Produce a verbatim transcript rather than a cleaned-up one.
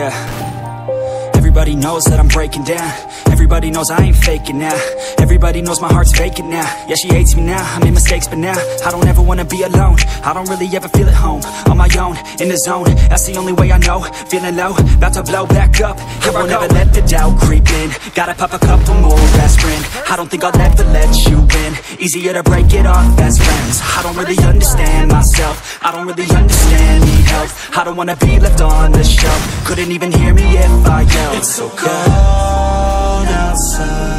yeah. Everybody knows that I'm breaking down. Everybody knows I ain't faking now. Everybody knows my heart's vacant now. Yeah, she hates me now, I made mistakes, but now I don't ever wanna be alone. I don't really ever feel at home. On my own, in the zone, that's the only way I know. Feeling low, about to blow back up. Here I won't ever let the doubt creep in. Gotta pop a couple more aspirin. I don't think I'll ever let you in. Easier to break it off best friends. I don't really understand myself. I don't really understand, need help. I don't wanna be left on the shelf. Couldn't even hear me if I yelled. It's so cold outside.